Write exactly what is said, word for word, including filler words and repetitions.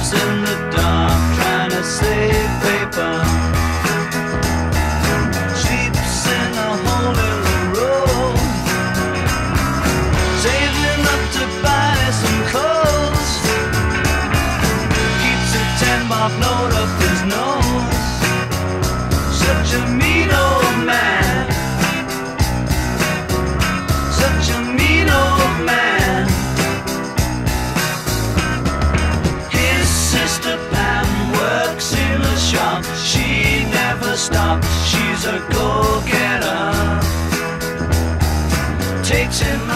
gropes in the dark, trying to save paper. Sleeps in a hole in the road, saving up to buy some clothes. Keeps a ten mark note up his nose. Such a mean old man, such a mean old man. His sister Pam works in a shop. She never stops, she's a go-getter. Takes him